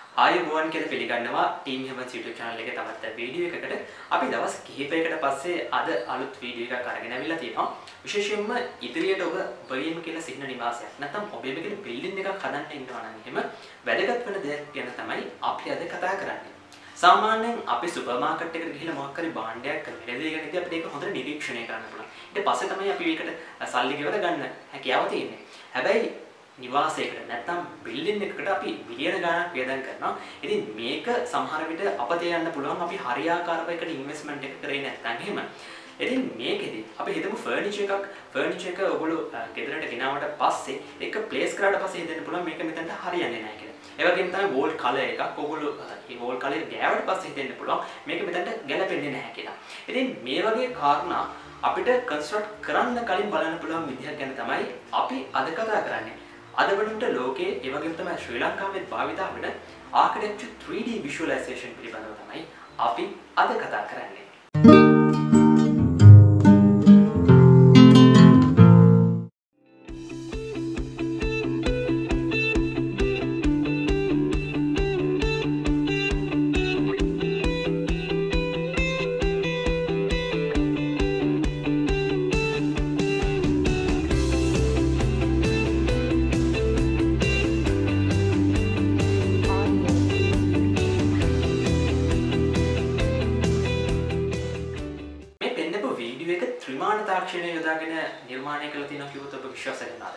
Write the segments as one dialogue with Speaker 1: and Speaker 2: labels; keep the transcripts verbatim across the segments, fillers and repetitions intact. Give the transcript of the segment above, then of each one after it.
Speaker 1: ආයුබෝවන් කියලා පිළිගන්නවා ටීම් හෙමන්ස් YouTube channel එකේ තවත් වීඩියෝ එකකට. අපි දවස් කිහිපයකට පස්සේ අද අලුත් වීඩියෝ එකක් අරගෙන අවිල්ලා තියෙනවා. විශේෂයෙන්ම ඉදිරියට ඔබ බර්ලින් කියලා සිහින නිවාසයක් නැත්නම් ඔබේ මේකේ බිල්ඩින් එකක් හදන්න ඉන්නවා නම් එහෙම වැදගත් වෙන දෙයක් ගැන තමයි අපි අද කතා කරන්නේ. සාමාන්‍යයෙන් අපි සුපර් මාකට් එකට ගිහිල්ලා මොකක් හරි භාණ්ඩයක් මිලදී ගන්න ඉතින් අපිට ඒක හොඳට නිරීක්ෂණය කරන්න පුළුවන්. ඊට පස්සේ තමයි අපි මේකට සල්ලි ගෙවලා ගන්න හැකියාව තියෙන්නේ. හැබැයි නිවාසයකට නැත්නම් බිල්ඩින් එකකට අපි මිලියන ගණනක් වියදම් කරනවා. ඉතින් මේක සමහර විට අපතේ යන්න පුළුවන් අපි හරියාකාරව එකට ඉන්වෙස්ට්මන්ට් එක කරේ නැත්නම් එහෙම. ඉතින් මේකෙදි අපි හිතමු ෆර්නිචර් එකක් ෆර්නිචර් එක ඔයගොල්ලෝ ගෙදරට ගෙනාවට පස්සේ ඒක ප්ලේස් කරාට පස්සේ හිතෙන්න පුළුවන් මේක මෙතනට හරියන්නේ නැහැ කියලා. ඒ වගේම තමයි වෝල් කලර් එකක් ඔයගොල්ලෝ මේ වෝල් කලර් එක ගෑවට පස්සේ හිතෙන්න පුළුවන් මේක මෙතනට ගැලපෙන්නේ නැහැ කියලා. ඉතින් මේ වගේ කාරණා අපිට කන්ස්ට්‍රක්ට් කරන්න කලින් බලන්න පුළුවන් විදිහක් ගැන තමයි අපි අද කතා කරන්නේ. අද වෙනකොට ලෝකයේ ඒ වගේම තමයි ශ්‍රී ලංකාවේ භාවිතා වෙන ආකිටෙක්චර් three D visualization පිළිබඳව තමයි අපි අද කතා කරන්නේ. ත්‍රිමාන තාක්ෂණය යොදාගෙන නිර්මාණය කළ තියෙනවා කිව්වොත් ඔබ විශ්වාස කරනවද?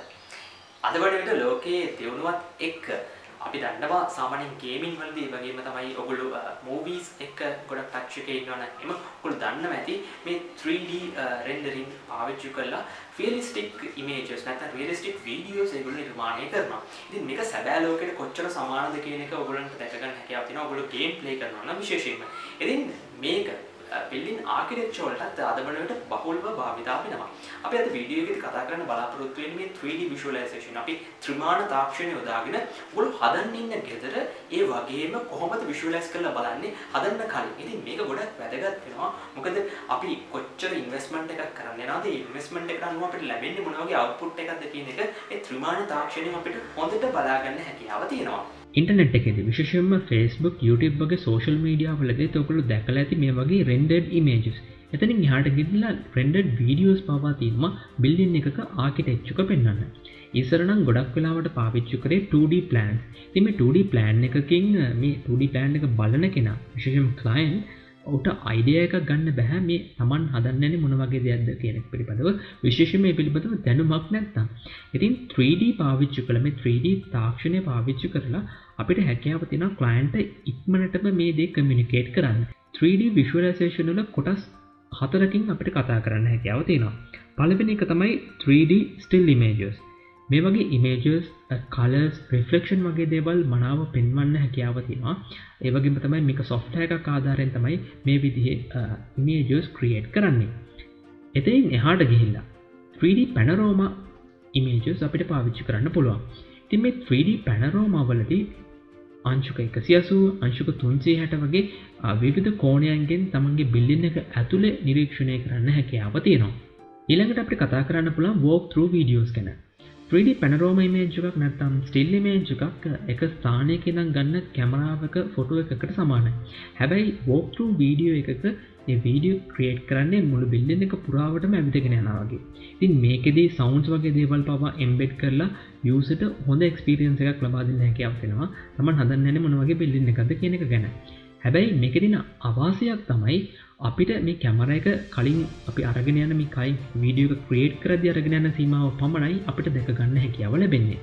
Speaker 1: අද වන විට ලෝකයේ දියුණුවත් එක්ක අපි දන්නවා සාමාන්‍යයෙන් ගේමින් වලදී වගේම තමයි ඔයගොල්ලෝ මූවීස් එක්ක ගොඩක් ටච් එකේ ඉන්නවනම් එම ඔයගොල්ලෝ දන්නවා ඇති මේ three D රෙන්ඩරින් පාවිච්චි කරලා රියලිස්ටික් ඉමේජස් නැත්නම් රියලිස්ටික් වීඩියෝස් ඒගොල්ලෝ නිර්මාණය කරනවා. ඉතින් මේක සැබෑ ලෝකෙට කොච්චර සමානද කියන එක ඔයගොල්ලන්ට දැක ගන්න හැකියාව තියෙනවා. ඔයගොල්ලෝ ගේම් ප්ලේ කරනවා නම් විශේෂයෙන්ම. ඉතින් මේක බිල්ඩින් ආකිටෙක්චර් වලට අද වෙනකොට බහුලව භාවිතා වෙනවා. අපි අද වීඩියෝ එකේදී කතා කරන්න බලාපොරොත්තු වෙන්නේ මේ three D visualization. අපි ත්‍රිමාන තාක්ෂණය යොදාගෙන ඔයගොල්ලෝ හදන්න ඉන්න ගෙදර ඒ වගේම කොහොමද visualize කරලා බලන්නේ හදන්න කලින්. ඉතින් මේක ගොඩක් වැදගත් වෙනවා. මොකද අපි කොච්චර ඉන්වෙස්ට්මන්ට් එකක් කරන්න යනවාද? ඒ ඉන්වෙස්ට්මන්ට් එකට අනුව අපිට ලැබෙන්නේ මොන වගේ අවුට්පුට් එකක්ද කියන එක මේ ත්‍රිමාන තාක්ෂණයෙන් අපිට හොඳට බලා ගන්න හැකියාව තියෙනවා.
Speaker 2: ඉන්ටර්නෙට් එකේදී විශේෂයෙන්ම Facebook, YouTube වගේ සෝෂල් මීඩියා වලදී ඔයගොල්ලෝ දැකලා ඇති මේ වගේ rendered images. එතනින් එහාට ගිහිල්ලා rendered videos පවා තියෙනවා බිල්ඩින් එකක ආකිටෙක්චර් එක පෙන්වන්න. ඉස්සර නම් ගොඩක් වෙලාවට පාවිච්චි කරේ two D plans. ඉතින් මේ two D plan එකකින් මේ two D plan එක බලන කෙනා විශේෂයෙන්ම client ඔහුට අයිඩියා එකක් ගන්න බෑ මේ Taman හදන්න යන්නේ මොන වගේ දෙයක්ද කියන එක පිළිබඳව විශේෂයෙන් මේ පිළිබඳව දැනුමක් නැත්නම්. ඉතින් three D පාවිච්චි කළ මේ three D තාක්ෂණය පාවිච්චි කරලා අපිට හැකියාව තියෙනවා client ඉක්මනටම මේ දේ communicate කරන්න. three D visualization වල කොටස් හතරකින් අපිට කතා කරන්න හැකියාව තියෙනවා. පළවෙනි එක තමයි three D still images. මේ වගේ images, colors, reflection වගේ දේවල් මනාව පෙන්වන්න හැකියාව තියෙනවා. ඒ වගේම තමයි මේක software එකක් ආධාරයෙන් තමයි මේ විදිහේ images create කරන්නේ. එතනින් එහාට ගිහිල්ලා three D panorama images අපිට පාවිච්චි කරන්න පුළුවන්. ඉතින් මේ three D panorama වලදී අංශුක එකසිය අසූ අංශුක තුන්සිය හැට වගේ විවිධ කෝණයන්ගෙන් තමන්ගේ බිල්ඩින් එක ඇතුලේ නිරීක්ෂණය කරන්න හැකියාව තියෙනවා. ඊළඟට අපිට කතා කරන්න පුළුවන් walk through videos ගැන. three D panorama image එකක් නැත්නම් still image එකක් එක ස්ථානයක ඉඳන් ගන්න කැමරාවක ෆොටෝ එකකට සමානයි. හැබැයි walk through video එකක මේ වීඩියෝ ක්‍රියේට් කරන්නේ මුළු බිල්ඩින් එක පුරාවටම ඇවිදගෙන යනවා වගේ. ඉතින් මේකෙදී සවුන්ඩ්ස් වගේ දේවල් පවා එම්බෙඩ් කරලා යූසර්ට හොඳ එක්ස්පීරියන්ස් එකක් ලබා දෙන්න හැකියාව වෙනවා. Taman හදන්න යන්නේ මොන වගේ බිල්ඩින් එකක්ද කියන එක ගැන. හැබැයි මේකෙදින අවාසියක් තමයි අපිට මේ කැමරා එක කලින් අපි අරගෙන යන මේ කයින් වීඩියෝ එක ක්‍රියේට් කරද්දී අරගෙන යන සීමාව පමණයි අපිට දැක ගන්න හැකියාව ලැබෙන්නේ.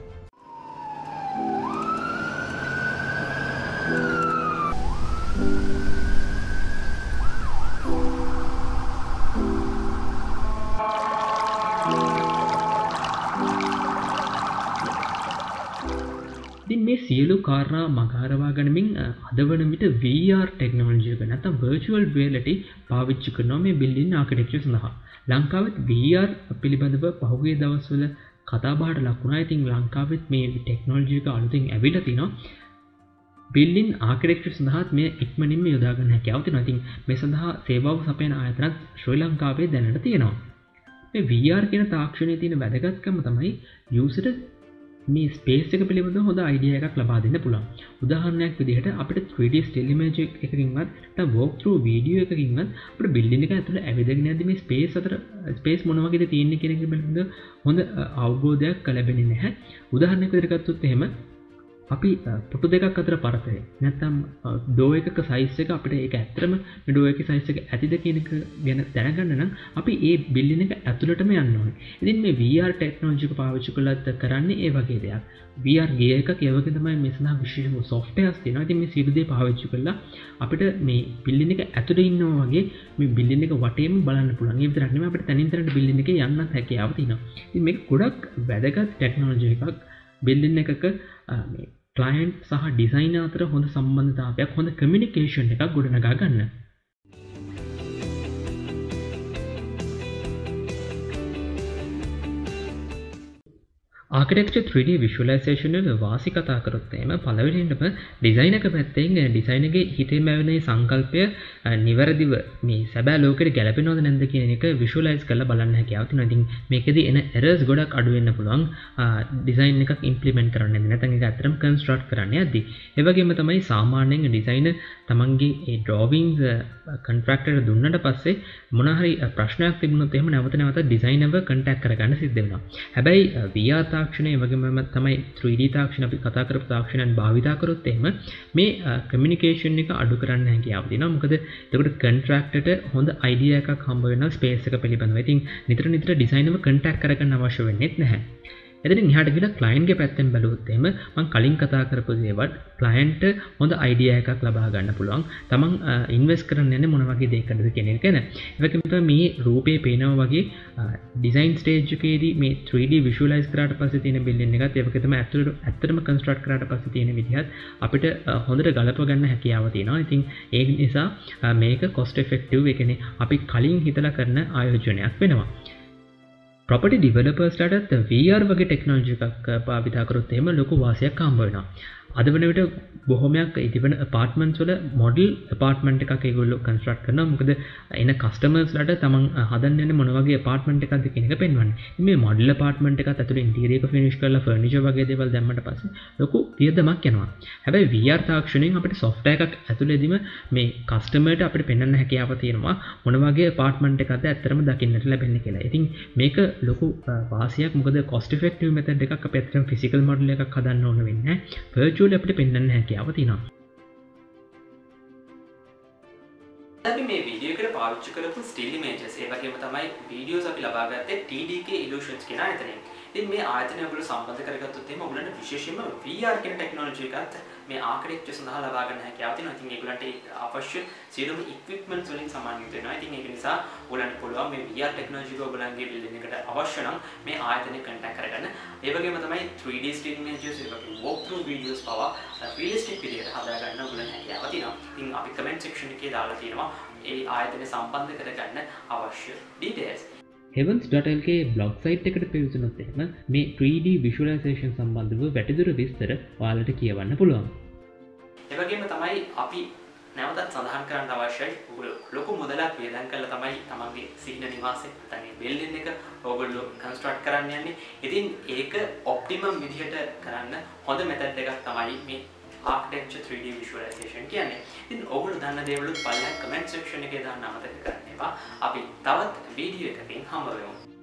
Speaker 2: මේ සියලු කාරණා මගහරවා ගනිමින් අද වන විට V R ටෙක්නොලොජි එක නැත්නම් virtual reality පාවිච්චි කරනවා මේ බිල්ඩින් ආකිටෙක්චර් සඳහා. ලංකාවෙත් V R පිළිබඳව පහුගිය දවස්වල කතා බහට ලක් වුණා. ඉතින් ලංකාවෙත් මේ ටෙක්නොලොජි එක අලුතින් ඇවිල්ලා තිනවා. බිල්ඩින් ආකිටෙක්චර් සඳහා මේ ඉක්මනින්ම යොදා ගන්න හැකියාව තියෙනවා. ඉතින් මේ සඳහා සේවාව සපයන ආයතනත් ශ්‍රී ලංකාවේ දැනට තියෙනවා. මේ V R කියන තාක්ෂණයේ තියෙන වැදගත්කම තමයි යූසර්ට මේ ස්පේස් එක පිළිබඳව හොඳ අයිඩියා එකක් ලබා දෙන්න පුළුවන්. උදාහරණයක් විදිහට අපිට three D still image එකකින්වත් නැත්නම් walk through video එකකින්වත් අපිට building එක ඇතුළේ ඇවිදගෙන යද්දි මේ ස්පේස් අතර ස්පේස් මොන වගේද තියෙන්නේ කියන එක පිළිබඳව හොඳ අවබෝධයක් ලැබෙන්නේ නැහැ. උදාහරණයක් විදිහට ගත්තොත් එහෙම අපි පුටු දෙකක් අතර පරතරය නැත්නම් ඩෝ එකක සයිස් එක අපිට ඒක ඇත්තටම මේ ඩෝ එකේ සයිස් එක ඇතිද කියන එක ගැන දැනගන්න නම් අපි ඒ බිල්ඩින් එක ඇතුළටම යන්න ඕනේ. ඉතින් මේ V R ටෙක්නොලොජි එක පාවිච්චි කළත් කරන්නේ ඒ වගේ දෙයක්. V R gear එකක් ඒ වගේ තමයි මේ සඳහා විශේෂ softwares තියෙනවා. ඉතින් මේ සියලු දේ පාවිච්චි කළා අපිට මේ බිල්ඩින් එක ඇතුළේ ඉන්නවා වගේ මේ බිල්ඩින් එක වටේම බලන්න පුළුවන්. ඒ විතරක් නෙමෙයි අපිට තනින් තනට බිල්ඩින් එකේ යන්නත් හැකියාව තියෙනවා. ඉතින් මේක ගොඩක් වැදගත් ටෙක්නොලොජි එකක්. බිල්ඩින් එකක මේ ක්ලයන්ට් සහ ඩිසයිනර් අතර හොඳ සම්බන්ධතාවයක් හොඳ කමියුනිකේෂන් එකක් ගොඩනගා ගන්න. ආකිටෙක්චර් three D visualization වල වාසි කතා කරොත් එහෙම පළවෙනියෙන්ම ඩිසයින් එක පැත්තෙන් ඩිසයින් එකේ හිතේම ඇවෙන සංකල්පය නිවැරදිව මේ සැබෑ ලෝකෙට ගැලපෙනවද නැද්ද කියන එක විෂුවලයිස් කරලා බලන්න හැකියාව තියෙනවා. ඉතින් මේකෙදී එන එරර්ස් ගොඩක් අඩු වෙන්න පුළුවන් ඩිසයින් එකක් ඉම්ප්ලිමන්ට් කරන්න යද්දී නැත්නම් ඒක අතරම කන්ස්ට්‍රක්ට් කරන්න යද්දී. ඒ වගේම තමයි සාමාන්‍යයෙන් ඩිසයිනර් තමන්ගේ ඒ ඩ්‍රොවින්ග්ස් කන්ට්‍රැක්ටර් දුන්නට පස්සේ මොන හරි ප්‍රශ්නයක් තිබුණොත් එහෙම නැවත නැවත ඩිසයිනර්ව කන්ටැක්ට් කරගන්න සිද්ධ වෙනවා. හැබැයි V R තාක්ෂණය වගේම තමයි three D තාක්ෂණ අපි කතා කරපු තාක්ෂණයන් භාවිතා කරොත් එහෙම මේ කමියුනිකේෂන් එක අඩු කරන්න හැකියාව තියෙනවා. මොකද එතකොට කන්ට්‍රැක්ටර්ට හොඳ අයිඩියා එකක් හම්බ වෙනවා ස්පේස් එක පිළිබඳව. ඉතින් නිතර නිතර ඩිසයිනර්ව කන්ටැක්ට් කරගන්න අවශ්‍ය වෙන්නේ නැහැ. එතනින් එහාට ගිහලා ක්ලයන්ට් ගේ පැත්තෙන් බැලුවොත් එහෙම මම කලින් කතා කරපු දේවල් ක්ලයන්ට් හොඳ අයිඩියා එකක් ලබා ගන්න පුළුවන්. තමන් ඉන්වෙස්ට් කරන්න යන්නේ මොන වගේ දෙයකටද කියන එක ගැන. ඒ වගේම තමයි මේ රූපේ පේනවා වගේ ඩිසයින් ස්ටේජ් එකේදී මේ three D විෂුවලයිස් කරාට පස්සේ තියෙන බිල්ඩින් එකත් ඒ වගේ තමයි ඇත්තට ඇත්තටම කන්ස්ට්‍රක්ට් කරාට පස්සේ තියෙන විදිහත් අපිට හොඳට ගලප ගන්න හැකියාව තියෙනවා. ඉතින් ඒ නිසා මේක cost effective ඒ කියන්නේ අපි කලින් හිතලා කරන ආයෝජනයක් වෙනවා. property developers ලටත් V R වගේ ටෙක්නොලොජි එකක් භාවිතා කරොත් එහෙම ලොකු වාසියක් හම්බ වෙනවා. අද වන විට බොහොමයක් ඉතිවන apartments වල model apartment එකක් ඒගොල්ලෝ construct කරනවා. මොකද එන customers ලට තමන් හදන්න යන්නේ මොන වගේ apartment එකක්ද කියන එක පෙන්වන්නේ. ඉතින් මේ model apartment එකත් ඇතුළේ interior එක finish කරලා furniture වගේ දේවල් දැම්මට පස්සේ ලොකු වියදමක් යනවා. හැබැයි V R තාක්ෂණයෙන් අපිට software එකක් ඇතුළේදීම මේ customer ට අපිට පෙන්වන්න හැකියාව තියෙනවා මොන වගේ apartment එකක්ද ඇත්තටම දකින්නට ලැබෙන්නේ කියලා. ඉතින් මේක ලොකු වාසියක්. මොකද cost effective method එකක් අපි ඇත්තටම physical model එකක් හදන්න ඕන වෙන්නේ නැහැ. virtual අපිට පෙන්වන්න හැකියාව තියෙනවා.
Speaker 1: අපි මේ වීඩියෝ එකට පාවිච්චි කරපු still images ඒ වගේම තමයි videos අපි ලබා ගත්තේ T D K Illusions කියන ආයතනයෙන්. ඉතින් මේ ආයතනය ඔයගොල්ලෝ සම්බන්ධ කරගත්තොත් එහෙම ඔයගොල්ලන්ට විශේෂයෙන්ම V R කියන ටෙක්නොලොජි එකත් මේ ආකිටෙක්චර් සඳහා ලබා ගන්න හැකියාව තියෙනවා. ඉතින් ඒගොල්ලන්ට අවශ්‍ය සියලුම equipments වලින් සම්බන්ධ වෙනවා. ඉතින් ඒක නිසා ඔයගොල්ලන්ට පුළුවන් මේ V R ටෙක්නොලොජි එක ඔයගොල්ලන්ගේ building එකට අවශ්‍ය නම් මේ ආයතනය contact කරගන්න. ඒ වගේම තමයි three D still images ඒ වගේ walk through videos පවා realistic විදිහට හදා ගන්න ඔයගොල්ලන්ට හැකියාව තියෙනවා. ඉතින් අපි comment section එකේ දාලා තියෙනවා ඒ ආයතනය සම්බන්ධ කරගන්න අවශ්‍ය details.
Speaker 2: heavens dot l k blog site එකට පිවිසුනොත් එහෙම මේ three D visualization සම්බන්ධව වැටදුර විස්තර ඔයාලට කියවන්න පුළුවන්.
Speaker 1: ඒ වගේම තමයි අපි නැවතත් සඳහන් කරන්න අවශ්‍යයි ලොකු මුදලක් වේදම් කරලා තමයි තමන්ගේ සිහින නිවාසය නැත්නම් බිල්ඩින් එක ඕගොල්ලෝ කන්ස්ට්‍රක්ට් කරන්න යන්නේ. ඉතින් ඒක ඔප්ටිමම් විදිහට කරන්න හොඳ මෙතඩ් එකක් තමයි මේ architecture three D visualization කියන්නේ. ඉතින් ඔයගොල්ලෝ දන්න දේවලුත් බලලා comment section එකේ දාන්න අමතක කරන්න එපා. අපි තවත් වීඩියෝ එකකින් හම්බ වෙමු.